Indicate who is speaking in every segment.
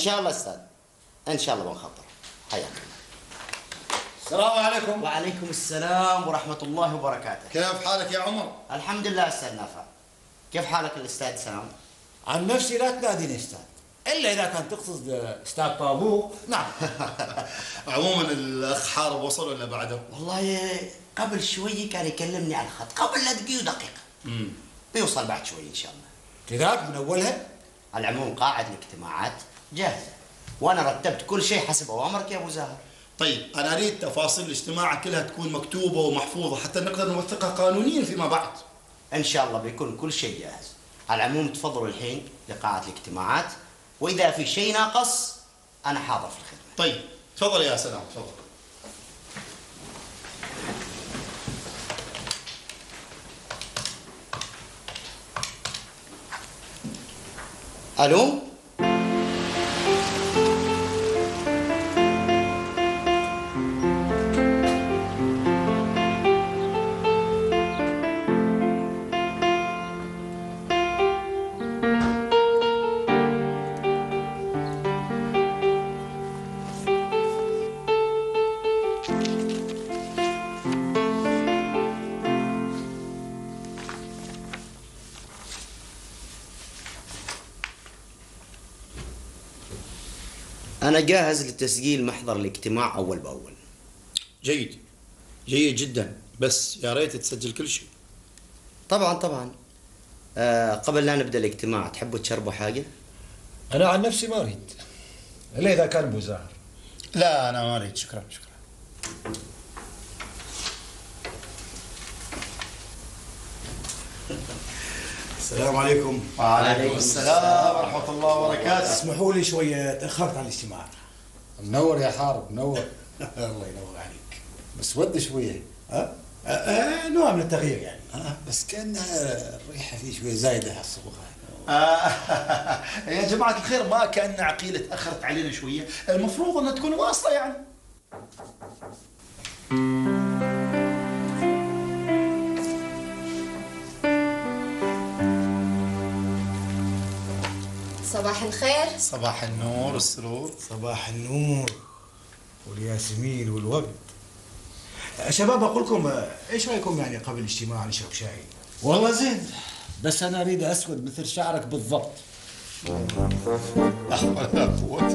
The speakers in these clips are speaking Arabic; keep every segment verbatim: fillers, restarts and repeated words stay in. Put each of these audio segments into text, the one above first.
Speaker 1: شاء الله استاذ، ان شاء الله بنخطر. حياك.
Speaker 2: السلام عليكم.
Speaker 1: وعليكم السلام ورحمة الله وبركاته.
Speaker 2: كيف حالك يا عمر؟
Speaker 1: الحمد لله استاذ نافع. كيف حالك الاستاذ سام؟
Speaker 3: عن نفسي لا تناديني استاذ، الا اذا كان تقصد استاذ طابوق. نعم.
Speaker 2: عموما الاخ حارب وصل ولا بعده؟
Speaker 1: والله قبل شوي كان يكلمني على الخط، قبل لا دقيقة ودقيقة. امم بيوصل بعد شوي ان شاء الله.
Speaker 3: كذاك من اولها؟
Speaker 1: على العموم قاعد الاجتماعات جاهزة، وانا رتبت كل شيء حسب اوامرك يا ابو زاهر.
Speaker 2: طيب انا اريد تفاصيل الاجتماع كلها تكون مكتوبه ومحفوظه حتى نقدر نوثقها قانونيا فيما بعد.
Speaker 1: ان شاء الله بيكون كل شيء جاهز. على العموم تفضلوا الحين لقاعة الاجتماعات، واذا في شيء ناقص انا حاضر في الخدمة.
Speaker 2: طيب تفضل يا سلام تفضل.
Speaker 1: الو. أنا جاهز لتسجيل محضر الاجتماع أول بأول.
Speaker 2: جيد جيد جدا، بس يا ريت تسجل كل شيء.
Speaker 1: طبعا طبعا. آه قبل لا نبدأ الاجتماع تحبوا تشربوا حاجة؟
Speaker 3: انا عن نفسي ما اريد، الا اذا كان ابو زاهر.
Speaker 2: لا انا ما اريد، شكرا شكرا.
Speaker 3: السلام عليكم.
Speaker 2: وعليكم السلام ورحمه الله وبركاته.
Speaker 3: اسمحوا لي شويه تاخرت على الاجتماع. منور يا حارب منور. الله ينور عليك. بس ود شويه. ها؟ أه؟ أه نوع من التغيير يعني. أه بس كان الريحه فيه شويه زايده هالصبغه.
Speaker 2: آه يا جماعه الخير، ما كان عقيله تاخرت علينا شويه، المفروض انها تكون واسطه يعني.
Speaker 4: صباح الخير.
Speaker 2: صباح النور والسرور.
Speaker 3: صباح النور والياسمين والورد. شباب اقول لكم ايش رايكم يعني قبل الاجتماع نشرب شاي؟
Speaker 5: والله زين، بس انا اريد اسود مثل شعرك بالضبط.
Speaker 2: لا حول ولا قوه.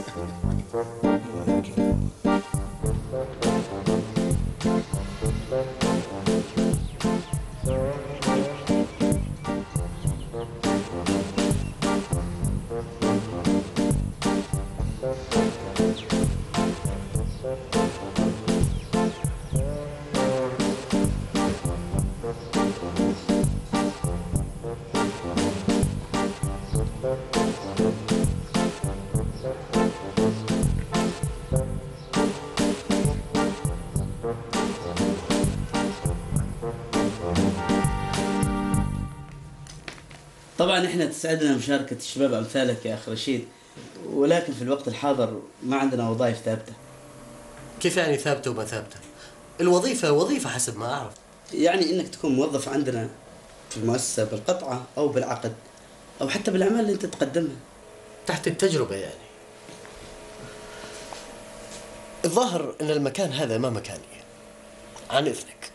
Speaker 6: طبعا احنا تسعدنا مشاركة الشباب امثالك يا اخ رشيد، ولكن في الوقت الحاضر ما عندنا وظائف ثابتة.
Speaker 7: كيف يعني ثابتة وما ثابتة؟ الوظيفة وظيفة حسب ما اعرف.
Speaker 6: يعني انك تكون موظف عندنا في المؤسسة بالقطعة او بالعقد او حتى بالاعمال اللي انت تقدمها.
Speaker 7: تحت التجربة يعني. الظاهر ان المكان هذا ما مكاني. عن اذنك.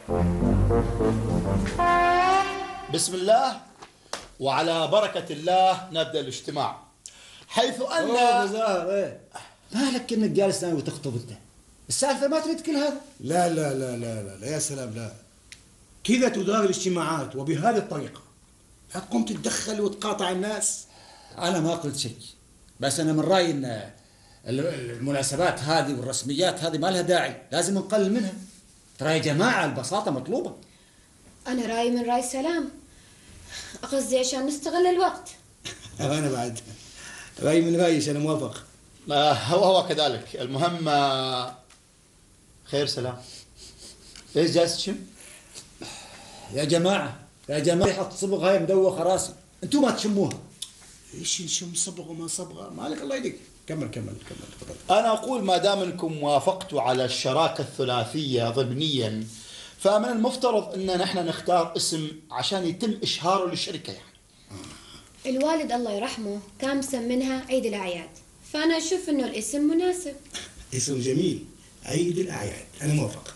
Speaker 2: بسم الله وعلى بركة الله نبدأ الاجتماع، حيث أن
Speaker 5: اوه زاهر ايه مالك انك جالس ناوي وتخطب انت؟ السالفة ما تريد كل هذا؟
Speaker 3: لا لا لا لا لا, لا يا سلام لا. كذا تدار الاجتماعات وبهذه الطريقة. لا تقوم تتدخل وتقاطع الناس.
Speaker 5: انا ما قلت شيء، بس انا من رايي ان المناسبات هذه والرسميات هذه ما لها داعي، لازم نقلل منها. ترى يا جماعة البساطة مطلوبة.
Speaker 4: أنا رأيي من رأي سلام، قصدي عشان نستغل الوقت.
Speaker 3: أنا بعد رأيي من رأيي، أنا موافق.
Speaker 2: آه هو هو كذلك. المهم آه خير سلام، ايش جالس تشم؟
Speaker 5: يا جماعة يا جماعة ريحة صبغ هاي مدوخة راسي، انتم ما تشموها.
Speaker 3: ايش نشم صبغ وما صبغة؟ مالك الله يديك. كمل كمل كمل تفضل.
Speaker 2: أنا أقول ما دام أنكم وافقتوا على الشراكة الثلاثية ضمنيا، فمن المفترض أن نحن نختار اسم عشان يتم إشهاره للشركة يعني.
Speaker 4: الوالد الله يرحمه كان مسمينها عيد الأعياد، فأنا أشوف إنه الاسم مناسب.
Speaker 3: اسم جميل، عيد الأعياد، أنا موافق.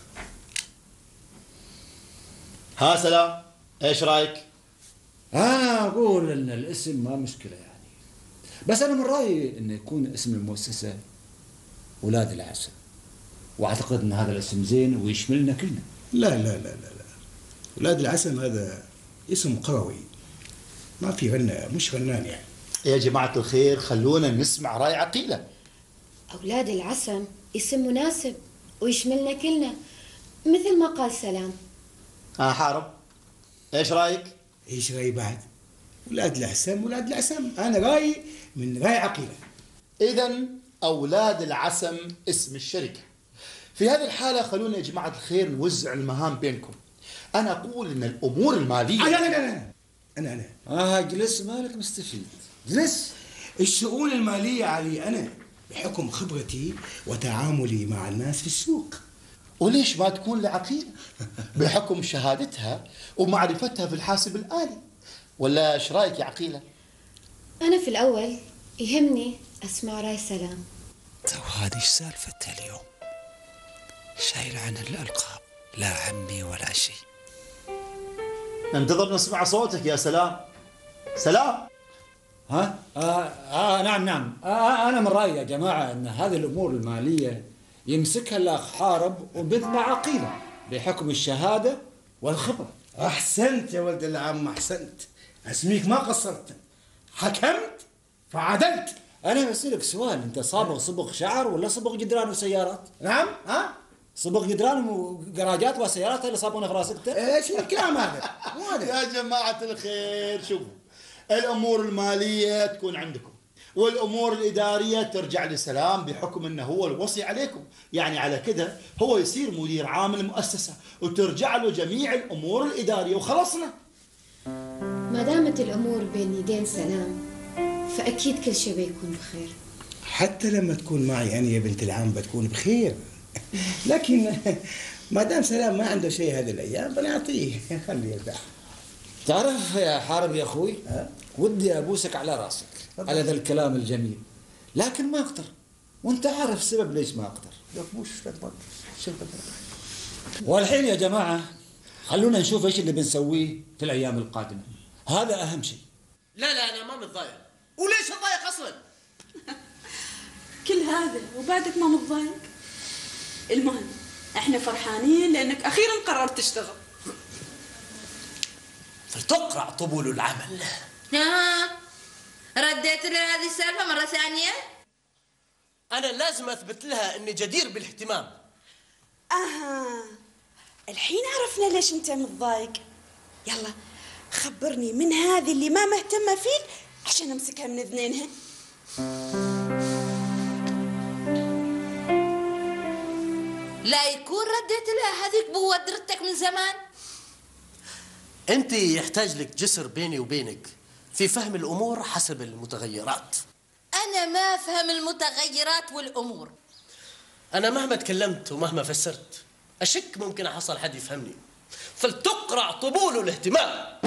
Speaker 2: ها سلام، ايش رايك؟
Speaker 5: انا اقول ان الاسم ما مشكله يعني، بس انا من رايي انه يكون اسم المؤسسه ولاد العسل، واعتقد ان هذا الاسم زين ويشملنا كلنا.
Speaker 3: لا لا لا لا لا، ولاد العسل هذا اسم قروي، ما في غنى، مش فنان يعني.
Speaker 2: يا جماعة الخير خلونا نسمع رأي عقيلة.
Speaker 4: أولاد العسل اسم مناسب ويشملنا كلنا مثل ما قال سلام.
Speaker 2: ها حارب، ايش رايك؟
Speaker 3: ايش رايي بعد؟ ولاد العسل ولاد العسل، انا رايي من راي عقيله.
Speaker 2: اذا اولاد العسم اسم الشركه. في هذه الحاله خلونا يا جماعه الخير نوزع المهام بينكم. انا اقول ان الامور الماليه.
Speaker 3: لا لا لا لا انا انا
Speaker 5: اه اجلس مالك مستفيد، جلس.
Speaker 3: الشؤون الماليه علي انا، بحكم خبرتي وتعاملي مع الناس في السوق.
Speaker 2: وليش ما تكون لعقيله؟ بحكم شهادتها ومعرفتها في الحاسب الآلي. ولا ايش رايك يا عقيله؟
Speaker 4: أنا في الأول يهمني أسمع رأي سلام.
Speaker 8: تو هذه ايش سالفتها اليوم؟ شايل عن الألقاب، لا عمي ولا شيء.
Speaker 2: ننتظر نسمع صوتك يا سلام. سلام.
Speaker 5: ها؟ آه, آه نعم نعم، آه أنا من رأيي يا جماعة أن هذه الأمور المالية يمسكها الأخ حارب وبنتنا عقيلة بحكم الشهادة والخبرة.
Speaker 3: احسنت يا ولد العم، احسنت. اسميك ما قصرت، حكمت فعدلت.
Speaker 5: أنا بسألك سؤال، أنت صابغ صبغ شعر ولا صبغ جدران وسيارات؟
Speaker 3: نعم. ها؟
Speaker 5: صبغ جدران وجراجات وسيارات اللي صابونه في راسك؟
Speaker 3: ايش الكلام هذا؟ مو هذا.
Speaker 2: يا جماعة الخير شوفوا، الأمور المالية تكون عندكم، والأمور الإدارية ترجع لسلام بحكم أنه هو الوصي عليكم. يعني على كده هو يصير مدير عام المؤسسة وترجع له جميع الأمور الإدارية وخلصنا.
Speaker 4: ما دامت الأمور بين يدين سلام فأكيد كل شيء بيكون بخير.
Speaker 3: حتى لما تكون معي أنا يا بنت العم بتكون بخير. لكن ما دام سلام ما عنده شيء هذه الأيام بنعطيه، خليه يرتاح.
Speaker 5: تعرف يا حارب يا أخوي، ودي أبوسك على راسك على ذا الكلام الجميل، لكن ما أقدر، وأنت عارف السبب ليش ما أقدر.
Speaker 3: يقبوش تقبل شو
Speaker 5: والحين يا جماعة خلونا نشوف إيش اللي بنسويه في الأيام القادمة، هذا أهم شيء.
Speaker 7: لا لا أنا ما متضايق. وليش أتضايق أصلا؟
Speaker 9: كل هذا وبعدك ما متضايق؟ المهم احنا فرحانين لأنك أخيرا قررت تشتغل.
Speaker 7: فلتقرع طبول العمل.
Speaker 10: ها رديت لها هذه السالفة مرة ثانية؟
Speaker 7: أنا لازم أثبت لها إني جدير بالاهتمام.
Speaker 9: أها الحين عرفنا ليش أنت متضايق. يلا خبرني من هذه اللي ما مهتمة فيك عشان أمسكها من اذنينها.
Speaker 10: لا يكون رديت لها هذيك بودرتك من زمان.
Speaker 7: أنت يحتاج لك جسر بيني وبينك في فهم الأمور حسب المتغيرات.
Speaker 10: أنا ما أفهم المتغيرات والأمور.
Speaker 7: أنا مهما تكلمت ومهما فسرت أشك ممكن أحصل حد يفهمني. فلتقرع طبول الاهتمام.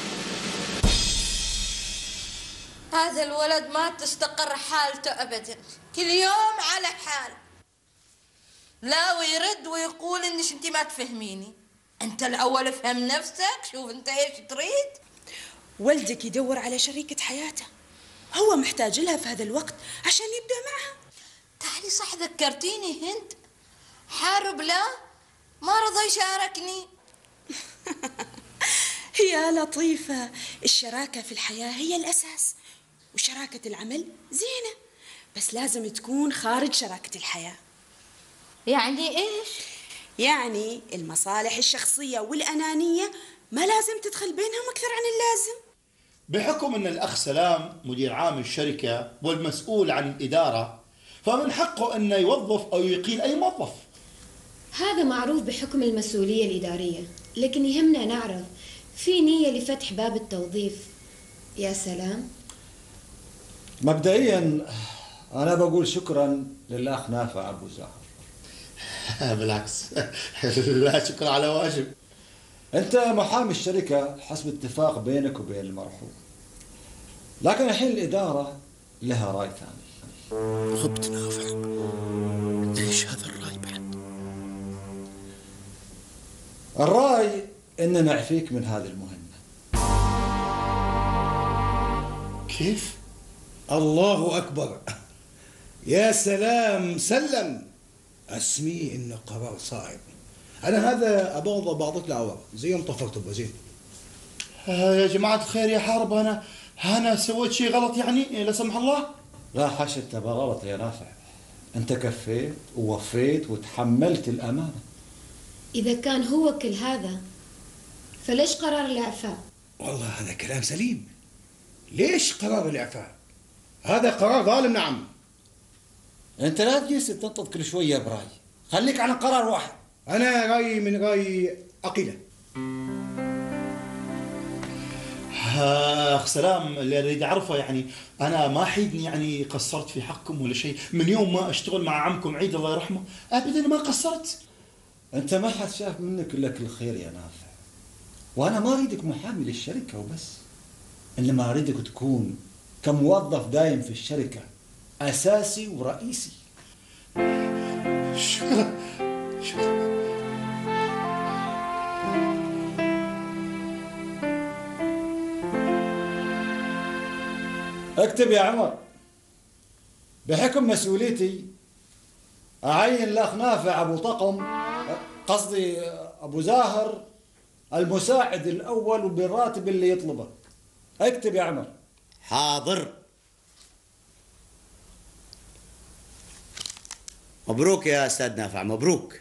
Speaker 10: هذا الولد ما تستقر حالته أبدا، كل يوم على حال. لا ويرد ويقول إنش أنت ما تفهميني. أنت الأول افهم نفسك، شوف أنت إيش تريد.
Speaker 9: ولدك يدور على شريكة حياته، هو محتاج لها في هذا الوقت عشان يبدأ معها.
Speaker 10: تعالي صح ذكرتيني هند، حارب لا ما رضى يشاركني.
Speaker 9: يا لطيفة، الشراكة في الحياة هي الأساس، وشراكة العمل زينة، بس لازم تكون خارج شراكة الحياة.
Speaker 10: يعني إيش؟
Speaker 9: يعني المصالح الشخصية والأنانية ما لازم تدخل بينهم أكثر عن اللازم.
Speaker 2: بحكم أن الأخ سلام مدير عام الشركة والمسؤول عن الإدارة، فمن حقه أن يوظف أو يقيل أي موظف.
Speaker 4: هذا معروف بحكم المسؤولية الإدارية، لكن يهمنا نعرف في نية لفتح باب التوظيف يا سلام.
Speaker 5: مبدئيا أنا بقول شكرا للأخ نافع أبو زهر.
Speaker 2: بالعكس، لا شكرا على واجب.
Speaker 5: أنت محامي الشركة حسب اتفاق بينك وبين المرحوم، لكن الحين الإدارة لها رأي ثاني.
Speaker 8: غبت نافع. ليش هذا الراي بعد؟
Speaker 5: الراي إن نعفيك من هذه المهمة.
Speaker 2: كيف؟ الله أكبر. يا سلام، سلم. اسمي إنه قرار صائب. أنا هذا أبغض بعضك العوار زي يوم طفرت بزين. آه يا جماعة الخير يا حارب، أنا أنا سويت شيء غلط يعني لا سمح الله؟
Speaker 5: لا حاشا، أنت بغلط يا نافع. أنت كفيت ووفيت وتحملت الأمانة.
Speaker 4: إذا كان هو كل هذا فليش قرار الإعفاء؟
Speaker 2: والله هذا كلام سليم. ليش قرار الإعفاء؟ هذا قرار ظالم. نعم.
Speaker 5: أنت لا تجلس تنطط كل شوية براي، خليك على قرار واحد.
Speaker 2: أنا رأيي من رأي عقيلة. أخ سلام، اللي أريد أعرفه يعني أنا ما حيدني يعني قصرت في حقكم ولا شيء. من يوم ما أشتغل مع عمكم عيد الله يرحمه أبدا ما قصرت.
Speaker 5: أنت ما حد شاف منك إلا كل خير يا نافع، وأنا ما أريدك محامي للشركة وبس، إنما أريدك تكون كموظف دايم في الشركة، أساسي ورئيسي.
Speaker 2: شكرا شكرا.
Speaker 5: اكتب يا عمر. بحكم مسؤوليتي أعين الأخ نافع أبو طقم، قصدي أبو زاهر، المساعد الأول وبالراتب اللي يطلبه. اكتب يا عمر.
Speaker 1: حاضر. مبروك يا أستاذ نافع، مبروك.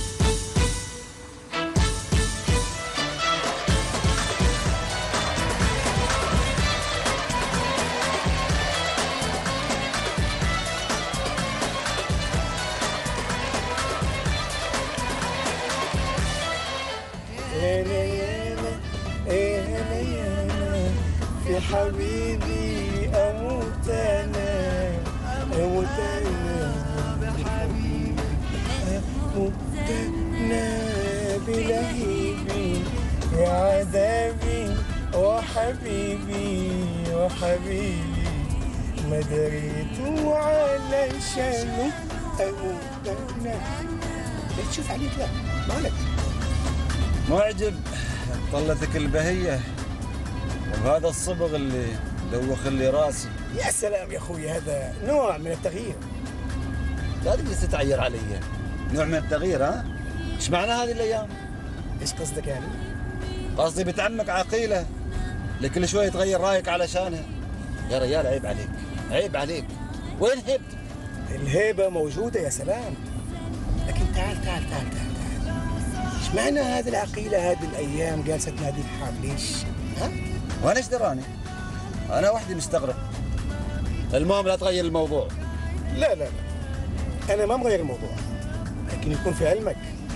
Speaker 11: في حبيبي أموت أنا، أموت أنا بحبيبي، أموت أنا بلهيبي، يا عذابي وحبيبي وحبيبي، ما دريت علشانه أموت أنا. ليه تشوف عليك؟ لا مالك؟
Speaker 5: معجب طلتك البهية وهذا الصبغ اللي دوخ لي راسي.
Speaker 11: يا سلام يا اخوي، هذا نوع من التغيير.
Speaker 5: لا تجلس تتعير علي. نوع من التغيير ها؟ ايش معنى هذه الايام؟
Speaker 11: ايش قصدك يعني؟
Speaker 5: قصدي بنت عمك عقيلة اللي كل شوي تغير رايك علشانها. يا رجال عيب عليك، عيب عليك. وين هيبتك؟
Speaker 11: الهيبة موجودة يا سلام، لكن تعال تعال تعال تعال ايش معنى هذه العقيلة هذه الأيام جالسة تنادي الحال ليش؟ ها؟
Speaker 5: وأنا ايش دراني؟ أنا وحدي مستغرب. المهم لا تغير الموضوع.
Speaker 11: لا لا لا، أنا ما مغير الموضوع، لكن يكون في علمك.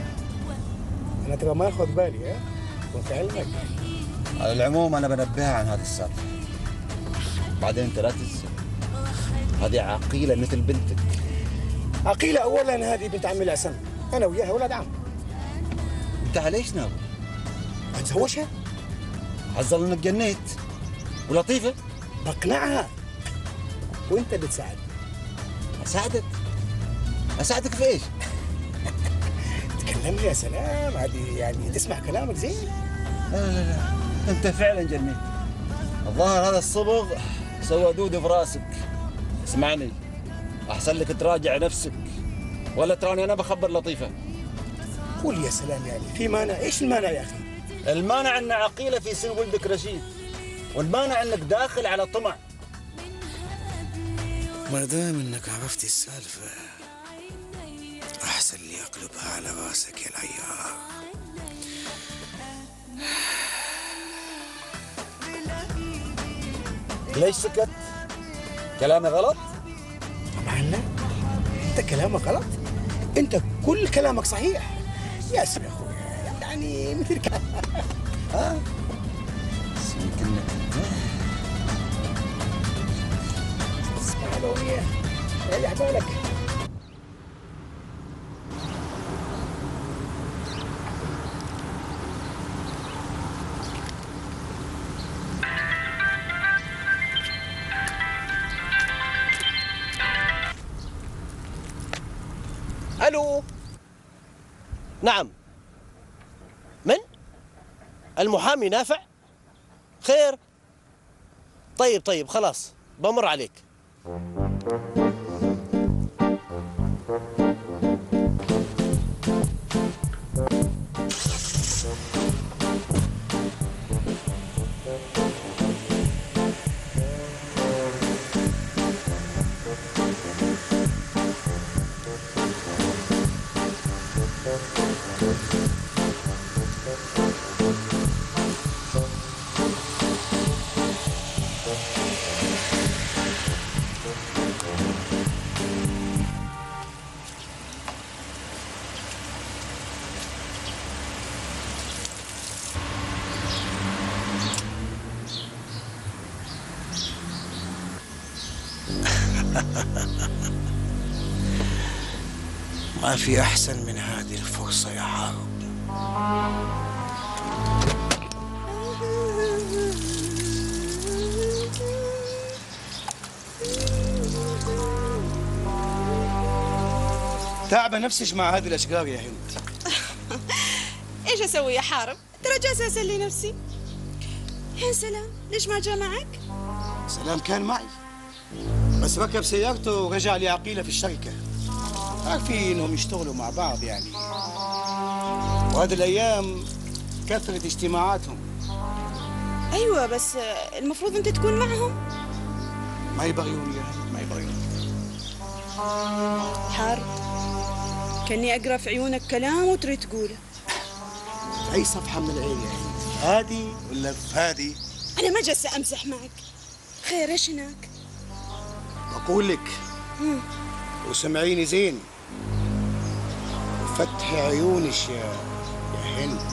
Speaker 11: أنا ترى ما أخذ بالي. ها؟ يكون في علمك.
Speaker 5: على العموم أنا بنبهها عن هذه السالفة. بعدين أنت لا تنسى هذه عقيلة مثل بنتك.
Speaker 11: عقيلة أولا هذه بنت عمي العسم، أنا وياها ولاد عم.
Speaker 5: أنت عليش ناوي؟
Speaker 11: أتزوجها؟
Speaker 5: حصل إنك جنيت. ولطيفة؟
Speaker 11: بقنعها وأنت اللي تساعد.
Speaker 5: أساعدك؟ أساعدك في إيش؟
Speaker 11: تكلمني يا سلام، هذه يعني تسمع كلامك زين.
Speaker 5: لا لا لا، أنت فعلا جنيت. الظاهر هذا الصبغ سوى دود في راسك. اسمعني، أحسن لك تراجع نفسك، ولا تراني أنا بخبر لطيفة.
Speaker 11: قول يا سلام، يعني في مانع؟ إيش المانع يا أخي؟
Speaker 5: المانع أن عقيلة في سن ولدك رشيد، والمانع أنك داخل على طمع.
Speaker 8: ما دام أنك عرفت السالفة أحسن لي أقلبها على راسك يا العيار.
Speaker 5: ليش سكت؟ كلامي غلط؟
Speaker 11: طبعا لا، أنت كلامك غلط، أنت كل كلامك صحيح. يا سلام يا أخوي، يعني مثل كلام.
Speaker 5: ها؟ يمكن
Speaker 11: اسمع الأغنية، ريح بالك.
Speaker 7: نعم. من؟ المحامي نافع؟ خير. طيب طيب خلاص بمر عليك.
Speaker 11: ما في أحسن من هذه الفرصة يا حارب. تعبة نفسك مع هذه الأشجار يا هند.
Speaker 9: ايش اسوي يا حارب؟ ترى جالسة اسلي نفسي. يا سلام، ليش ما جاء معك؟
Speaker 11: سلام كان معي، بس ركب سيارته ورجع لعقيلة في الشركة. عارفين انهم يشتغلوا مع بعض يعني، وهذه الايام كثرت اجتماعاتهم.
Speaker 9: ايوه بس المفروض انت تكون معهم.
Speaker 11: ما يبغيون يا ما يبغيون.
Speaker 9: حارب، كاني اقرا في عيونك كلام وتريد تقوله.
Speaker 11: اي صفحة من العين يا هند، هادي ولا في هادي؟
Speaker 9: انا ما جالسة امزح معك. خير ايش هناك؟
Speaker 11: اقول لك
Speaker 9: مم.
Speaker 11: وسمعيني زين وفتحي عيونك يا يا هند.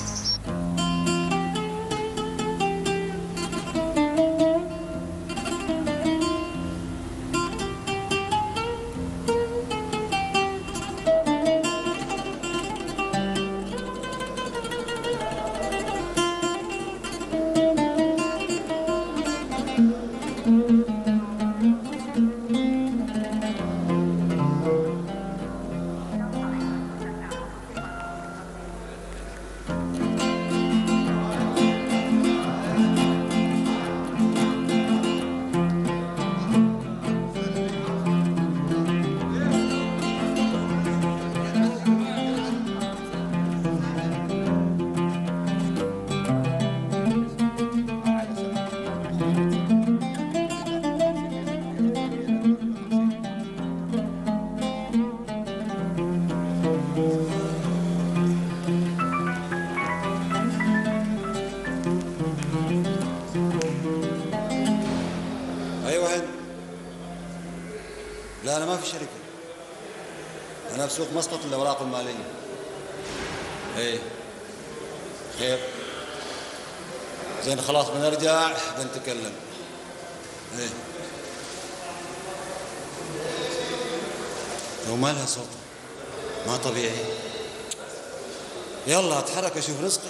Speaker 3: لا أنا ما في شركة، أنا بسوق مسقط الأوراق المالية. إيه خير، زين خلاص بنرجع بنتكلم. إيه لو ما لها صوت ما طبيعي. يلا اتحرك أشوف رزقي.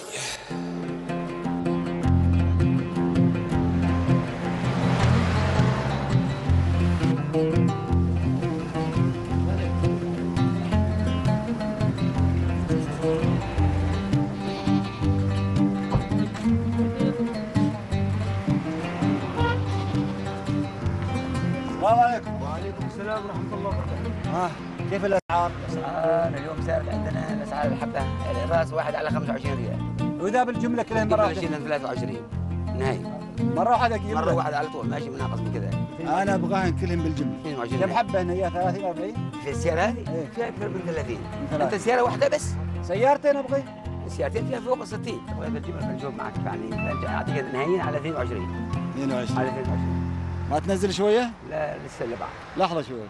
Speaker 12: السلام عليكم. وعليكم السلام ورحمة الله وبركاته. ها كيف الأسعار؟
Speaker 13: الأسعار اليوم سعر عندنا الأسعار الحبة الراس واحد على خمسة وعشرين ريال.
Speaker 12: وإذا بالجملة كلها مرة واحدة؟
Speaker 13: بالجملة ثلاثة وعشرين نهائي.
Speaker 12: مرة واحدة أجيب
Speaker 13: مرة واحدة على طول ماشي مناقص من كذا.
Speaker 12: أنا أبغاهن كلهم بالجملة.
Speaker 13: اثنين وعشرين
Speaker 12: كم حبة هنا؟ هي ثلاثين أربعين؟
Speaker 13: في السيارة هذه؟
Speaker 12: إيه.
Speaker 13: فيها أكثر من ثلاثين. أنت سيارة واحدة بس؟
Speaker 12: سيارتين أبغي؟
Speaker 13: السيارتين فيها فوق ستين. بالجملة بالجوب معك يعني أعطيك نهائيين على اثنين وعشرين.
Speaker 12: اثنين وعشرين.
Speaker 13: على اثنين وعشرين.
Speaker 12: ما تنزل شوية؟
Speaker 13: لا لسه اللي بعد.
Speaker 12: لحظة شوية.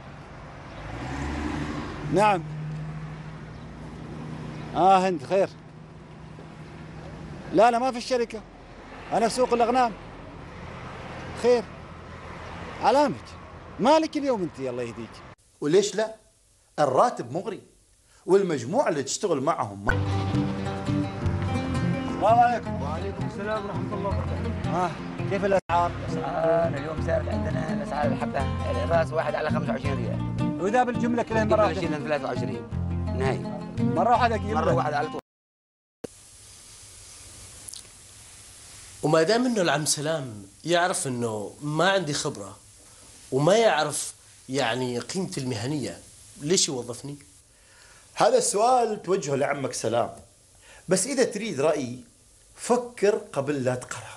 Speaker 12: نعم. آه هند خير. لا لا ما في الشركة. أنا في سوق الأغنام. خير. علامك. مالك اليوم أنت الله يهديك.
Speaker 2: وليش لا؟ الراتب مغري والمجموعة اللي تشتغل معهم ما.
Speaker 12: السلام عليكم. وعليكم السلام ورحمة الله وبركاته. ها كيف الأسعار؟
Speaker 13: الأسعار اليوم سعر عندنا الأسعار الحبة الراس واحد على خمسة وعشرين ريال.
Speaker 12: وإذا بالجملة كلها مرة واحدة؟
Speaker 13: بالجملة ثلاثة وعشرين نهائي. مرة واحدة أجيب
Speaker 11: مرة واحدة على طول.
Speaker 7: وما دام انه العم سلام يعرف انه ما عندي خبرة وما يعرف يعني قيمتي المهنية، ليش يوظفني؟
Speaker 2: هذا السؤال توجهه لعمك سلام، بس إذا تريد رأيي فكر قبل لا تقرر.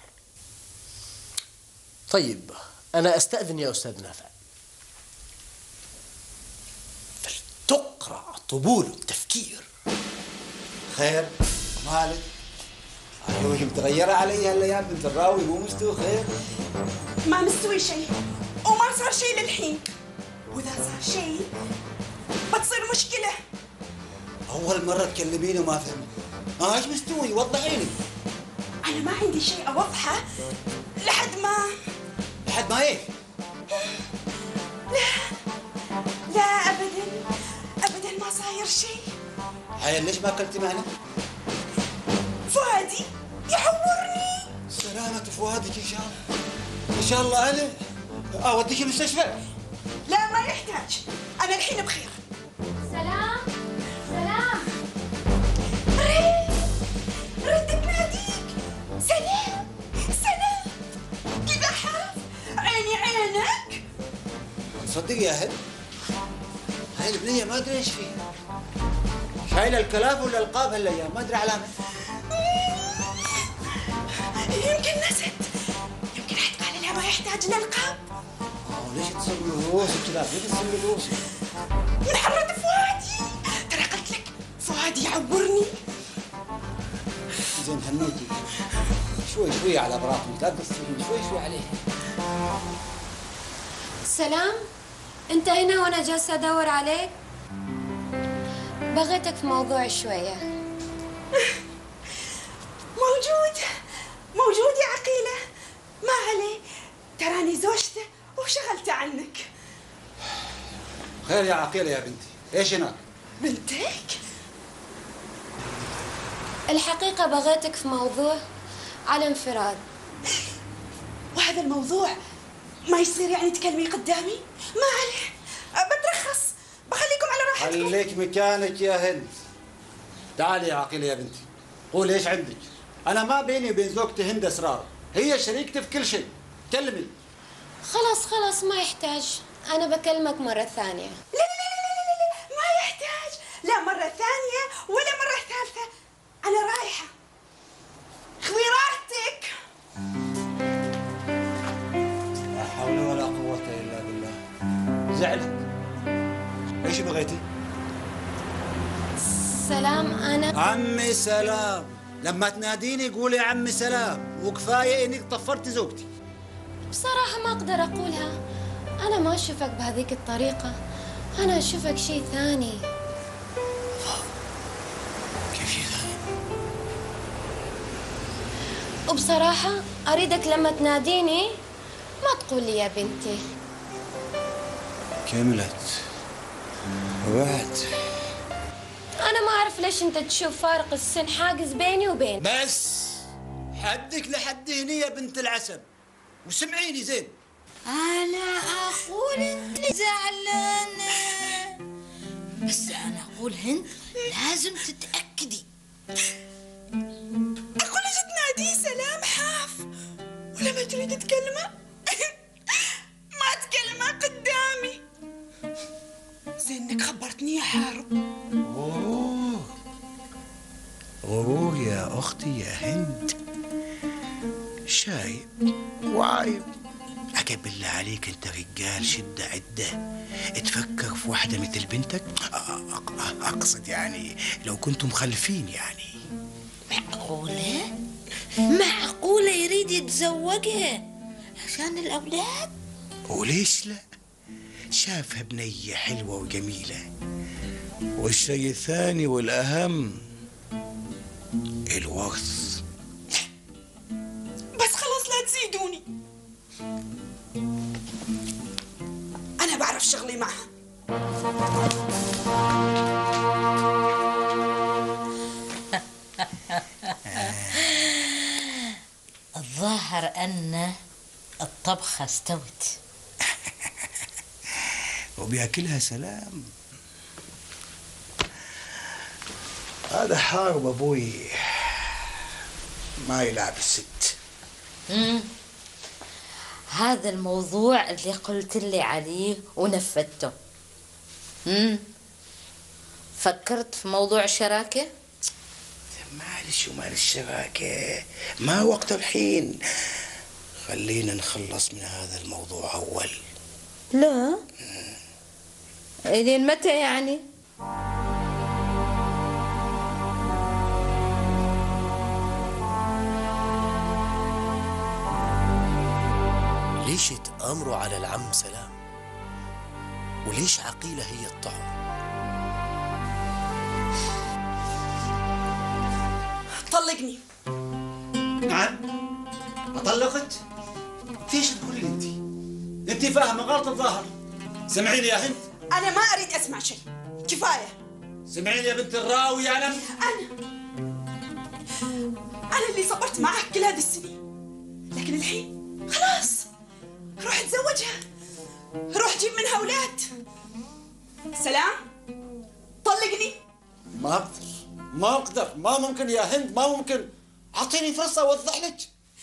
Speaker 7: طيب أنا أستأذن يا أستاذ نافع. فلتقرع طبول التفكير.
Speaker 3: خير مالك؟ عيونك متغيرة علي هالايام بنت الراوي، مو مستوي خير؟
Speaker 9: ما مستوي شيء وما صار شيء للحين، واذا صار شيء بتصير مشكلة.
Speaker 3: أول مرة تكلميني وما فهمت. ما ايش مستوي؟ وضحيني.
Speaker 9: أنا ما عندي شيء أوضحه لحد ما
Speaker 3: لحد ما ايش؟
Speaker 9: لا لا أبدا أبدا ما صاير شيء.
Speaker 3: هاي ليش ما اكلتي معنا؟
Speaker 9: فؤادي يحورني.
Speaker 3: سلامة فؤادك إن شاء الله. إن شاء الله أنا أوديك المستشفى.
Speaker 9: لا ما يحتاج، أنا الحين بخير.
Speaker 4: سلام سلام.
Speaker 9: ريت ريت تناديك. سلام سلام كذا حرف عيني عينك.
Speaker 3: تصدق يا هد هاي البنية ما أدري إيش فيها، شايلة الكلاب ولا القاب هالأيام ما أدري علامة.
Speaker 9: يمكن نست، يمكن حد قال لها ما يحتاج للقاب.
Speaker 3: أوه ليش تصير رؤوسك كذا؟ ليش تصير رؤوسك؟
Speaker 9: من حرة فؤادي، ترى قلت لك فؤادي يعورني.
Speaker 3: زين هنيتي شوي شوي على براءتك، لا تقصرين شوي شوي عليه.
Speaker 4: سلام، أنت هنا وأنا جالسة أدور عليك. بغيتك في موضوع شوية.
Speaker 9: موجود موجود يا عقيلة، ما عليه، تراني زوجته وشغلت عنك.
Speaker 3: خير يا عقيلة يا بنتي، ايش هناك؟
Speaker 9: بنتك؟
Speaker 4: الحقيقة بغيتك في موضوع على انفراد.
Speaker 9: وهذا الموضوع ما يصير يعني تكلمي قدامي؟ ما عليه، بترخص، بخليكم على راحتكم.
Speaker 3: خليك مكانك يا هند. تعالي يا عقيلة يا بنتي، قولي ايش عندك؟ أنا ما بيني وبين زوجتي هند أسرار، هي شريكتي في كل شيء، كلمي.
Speaker 4: خلاص خلاص ما يحتاج، أنا بكلمك مرة ثانية.
Speaker 9: لا لا لا لا لا ما يحتاج، لا مرة ثانية ولا مرة ثالثة، أنا رايحة. خوي راحتك.
Speaker 3: لا حول ولا قوة إلا بالله. زعلت؟ ايش بغيتي؟
Speaker 4: سلام أنا
Speaker 3: عمي سلام، لما تناديني قولي عمي سلام، وكفاية إنك طفرتي زوجتي.
Speaker 4: بصراحة ما أقدر أقولها، أنا ما أشوفك بهذيك الطريقة، أنا أشوفك شيء ثاني.
Speaker 3: كيف شيء ثاني؟
Speaker 4: وبصراحة أريدك لما تناديني ما تقول لي يا بنتي.
Speaker 3: كملت وبعد.
Speaker 4: أنا ما أعرف ليش أنت تشوف فارق السن حاجز بيني وبين.
Speaker 3: بس حدك لحد هني يا بنت العسل، وسمعيني زين.
Speaker 10: أنا أقول أنت زعلانة، بس أنا أقول هند لازم تتأكدي.
Speaker 9: أقول ليش تناديه سلام حاف ولما تريد تكلمه ما تكلمه قدامي. زين إنك خبرتني يا حارب.
Speaker 11: أوه أوه يا أختي يا هند، شايب وعايب. عجب بالله عليك أنت رجال شدة عدة تفكر في واحدة مثل بنتك. أقصد يعني لو كنتم مخلفين يعني.
Speaker 10: معقولة؟ معقولة يريد يتزوجها عشان الأولاد؟
Speaker 11: وليش لا؟ شافها بنية حلوة وجميلة، والشيء الثاني والأهم الورث.
Speaker 9: بس خلاص لا تزيدوني، أنا بعرف شغلي معها.
Speaker 10: الظاهر أن الطبخة استوت.
Speaker 11: وبياكلها سلام. هذا حارب ابوي ما يلعب الست.
Speaker 10: امم هذا الموضوع اللي قلت لي عليه ونفذته. امم فكرت في موضوع الشراكه؟
Speaker 11: معلش ومال الشراكه ما وقته الحين، خلينا نخلص من هذا الموضوع اول.
Speaker 10: لا الين متى يعني؟
Speaker 7: ليش تأمروا على العم سلام؟ وليش عقيلة هي الطعم؟
Speaker 9: طلقني.
Speaker 5: نعم أطلقت؟ فيش تقولي انت؟ انت فاهمة غلط الظاهر. سمعيني يا هند.
Speaker 9: أنا ما أريد أسمع شيء، كفاية.
Speaker 5: سمعيني يا بنت الراوي. أنا
Speaker 9: أنا أنا اللي صبرت معك كل هذه السنين، لكن الحين خلاص روح اتزوجها، روح جيب منها أولاد. سلام طلقني.
Speaker 5: ما أقدر ما أقدر ما ممكن يا هند، ما ممكن. أعطيني فرصة أوضح لك.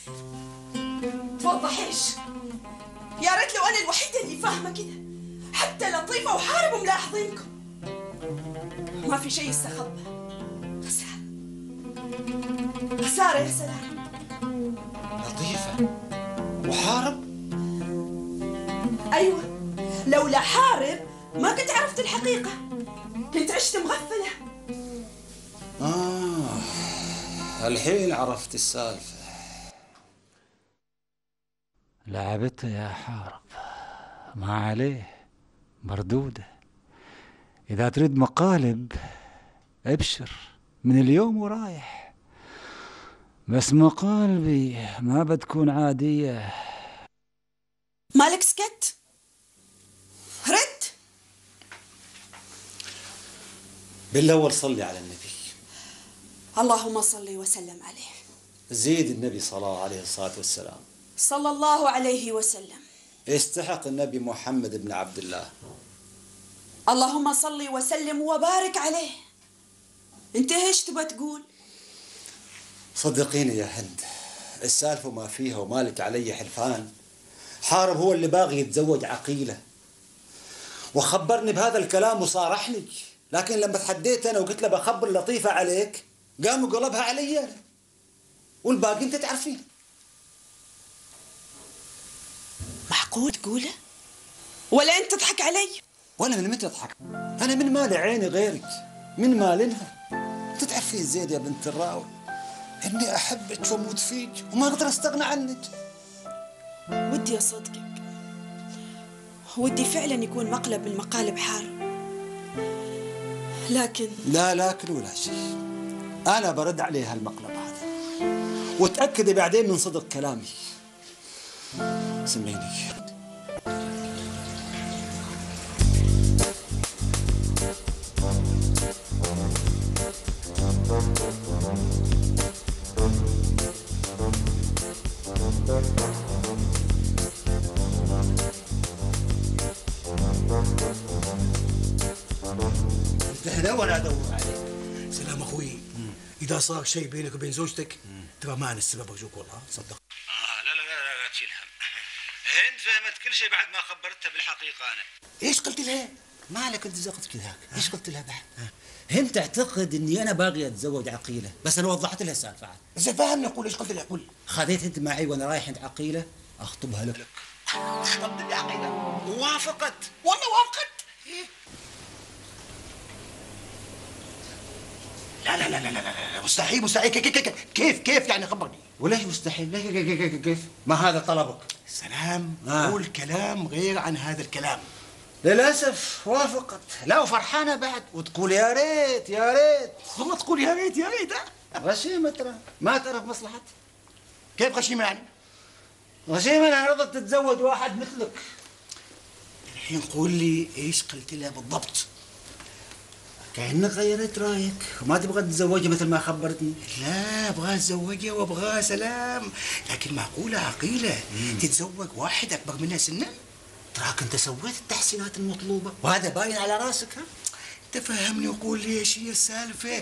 Speaker 9: توضح إيش؟ يا ريت لو أنا الوحيدة اللي فاهمة كده، حتى لطيفة وحارب ملاحظينكم. ما في شيء يستخبى. خسارة خسارة يا سلام.
Speaker 5: لطيفة وحارب؟
Speaker 9: أيوة، لولا حارب ما كنت عرفت الحقيقة، كنت عشت مغفلة.
Speaker 5: آه الحين عرفت السالفة.
Speaker 8: لعبتها يا حارب، ما عليه مردودة. إذا تريد مقالب ابشر من اليوم ورايح، بس مقالبي ما بتكون عادية.
Speaker 9: مالك سكت؟ رد.
Speaker 5: بالأول صلي على النبي.
Speaker 9: اللهم صل وسلم عليه.
Speaker 5: زيد النبي صلى الله عليه الصلاة والسلام.
Speaker 9: صلى الله عليه وسلم.
Speaker 5: يستحق النبي محمد بن عبد الله.
Speaker 9: اللهم صل وسلم وبارك عليه. انت ايش تبغى تقول؟
Speaker 5: صدقيني يا هند، السالفة ما فيها ومالك علي حلفان. حارب هو اللي باغي يتزوج عقيلة، وخبرني بهذا الكلام وصارحني، لكن لما تحديت أنا وقلت له بخبر لطيفة عليك قام وقلبها علي أنا، والباقي أنت تعرفين.
Speaker 9: معقول تقوله؟ ولا أنت تضحك علي؟
Speaker 5: وأنا من متى أضحك؟ أنا من مال عيني غيرك، من مالنها. أنت تعرفين زين يا بنت الراوي إني أحبك وأموت فيك وما أقدر أستغنى عنك.
Speaker 9: ودي أصدقك، ودي فعلا يكون مقلب من مقالب حارب، لكن
Speaker 5: لا لكن ولا شيء. أنا برد عليها المقلب هذا، وتأكدي بعدين من صدق كلامي. سمعيني.
Speaker 11: هنا وانا ادور عليك. سلام اخوي، اذا صار شيء بينك وبين زوجتك ترى ما انا السبب، ارجوك والله صدق.
Speaker 3: آه لا لا لا لا تشيل هم. هند فهمت كل شيء بعد ما خبرتها بالحقيقة أنا.
Speaker 11: ايش قلت لها؟
Speaker 5: مالك انت زقت كذاك؟ ايش قلت لها بعد؟ هند تعتقد اني انا باغي اتزوج عقيله، بس انا وضحت لها السالفه عاد.
Speaker 11: زين فهمني، قول ايش قلت لها؟ قول.
Speaker 5: خذيت انت معي وانا رايح عند عقيله اخطبها لك.
Speaker 11: خطبت لي عقيله؟ وافقت؟ والله وافقت؟ لا لا لا لا لا لا مستحيل مستحيل. كيف كيف يعني؟ خبرني.
Speaker 5: وليش مستحيل؟ كيف كيف؟ ما هذا طلبك؟
Speaker 11: سلام،
Speaker 5: آه.
Speaker 11: قول كلام غير عن هذا الكلام.
Speaker 5: للاسف وافقت. لا وفرحانه بعد وتقول يا ريت يا ريت.
Speaker 11: والله تقول يا ريت يا ريت.
Speaker 5: غشيمه ترى، ما تعرف مصلحتها.
Speaker 11: كيف غشيمه يعني؟
Speaker 5: غشيمه انها رضت تتزوج واحد مثلك.
Speaker 11: الحين قول لي ايش قلت لها بالضبط؟
Speaker 5: كأنك غيرت رايك وما تبغى تتزوجها مثل ما خبرتني.
Speaker 11: لا ابغى اتزوجها وابغى سلام، لكن معقوله عقيله مم. تتزوج واحد اكبر منها سنا؟
Speaker 5: تراك انت سويت التحسينات المطلوبه وهذا باين على راسك. ها
Speaker 11: تفهمني وقول لي ايش هي السالفه.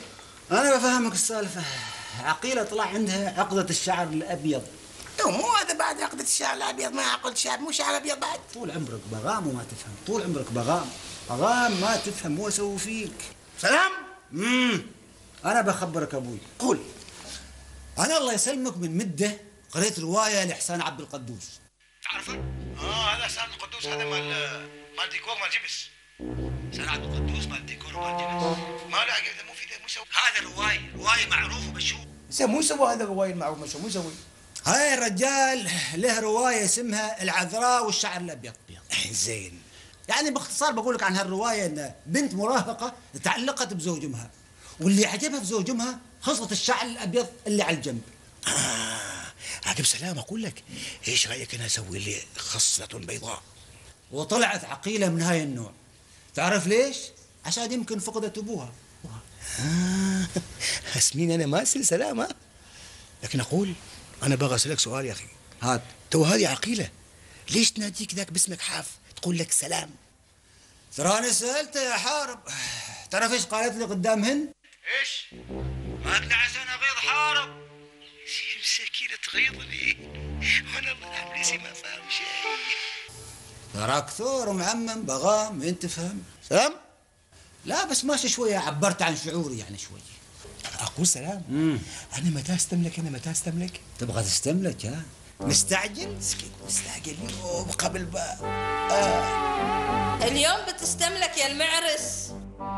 Speaker 5: انا بفهمك السالفه. عقيله طلع عندها عقده الشعر الابيض.
Speaker 3: مو هذا بعد عقدة الشعر الابيض، ما عقد شعر، مو شعر ابيض بعد.
Speaker 5: طول عمرك بغام وما تفهم، طول عمرك بغام بغام ما تفهم. مو اسوي فيك
Speaker 3: سلام.
Speaker 5: امم انا بخبرك ابوي.
Speaker 3: قول.
Speaker 5: انا الله يسلمك من مده قريت روايه لحسان عبد القدوس.
Speaker 3: تعرفه؟ اه هذا حسان القدوس، هذا مال مال ديكور مال جبس. حسان عبد القدوس مال ديكور مال جبس. ما له عقل، مو في مو يسوي. هذا روايه روايه معروف ومشهور. مو يسوي هذا الروايه المعروف مشهور، مو يسوي.
Speaker 5: هاي الرجال له روايه اسمها العذراء والشعر الابيض.
Speaker 3: زين.
Speaker 5: يعني باختصار بقول لك عن هالروايه ان بنت مراهقه تعلقت بزوج امها، واللي عجبها في زوج امها خصله الشعر الابيض اللي على الجنب.
Speaker 3: آه عقب سلام اقول لك، ايش رايك انا اسوي لي خصله بيضاء؟
Speaker 5: وطلعت عقيله من هاي النوع. تعرف ليش؟ عشان يمكن فقدت ابوها.
Speaker 3: آه اسمين انا ما اسال سلام. ها لكن اقول انا باغي اسالك سؤال يا اخي.
Speaker 5: هات.
Speaker 3: تو هذه عقيله ليش تناديك ذاك باسمك حاف تقول لك سلام؟
Speaker 5: تراني سالته يا حارب. تعرف ايش قالت لي قدام هند؟
Speaker 3: ايش؟ قالت لي عشان اغيظ حارب. مسكينه تغيظني وانا الله ابليسي ما فاهم شيء.
Speaker 5: تراك ثور ومعمم بغام انت فهم.
Speaker 3: سلام؟
Speaker 5: لا بس ماشي شويه، عبرت عن شعوري يعني شويه.
Speaker 3: اقول سلام.
Speaker 5: مم.
Speaker 3: انا متى استملك؟ انا متى استملك؟
Speaker 5: تبغى تستملك ها؟
Speaker 3: مستعجل؟ سكت مستعجل اليوم قبل بقى. آه.
Speaker 10: اليوم بتستملك يا المعرس.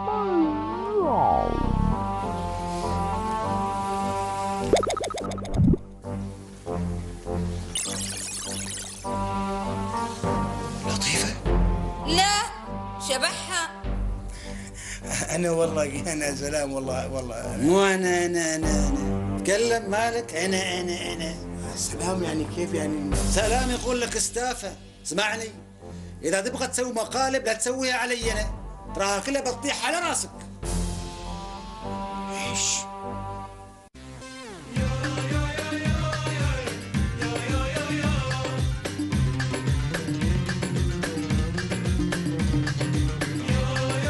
Speaker 3: لطيفة؟
Speaker 10: لا شبحها.
Speaker 3: أنا والله أنا سلام والله والله.
Speaker 5: مو أنا أنا أنا أنا تكلم مالك. أنا أنا أنا
Speaker 3: سلام يعني كيف يعني؟
Speaker 5: سلام يقول لك استافة. اسمعني، إذا تبغى تسوي مقالب لا تسويها علي أنا، تراها كلها بتطيح على راسك.
Speaker 3: إيش؟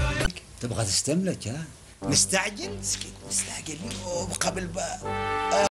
Speaker 5: تبغى تستملك ها؟
Speaker 3: مستعجل؟ سكت مستعجل اليوم قبل بقى.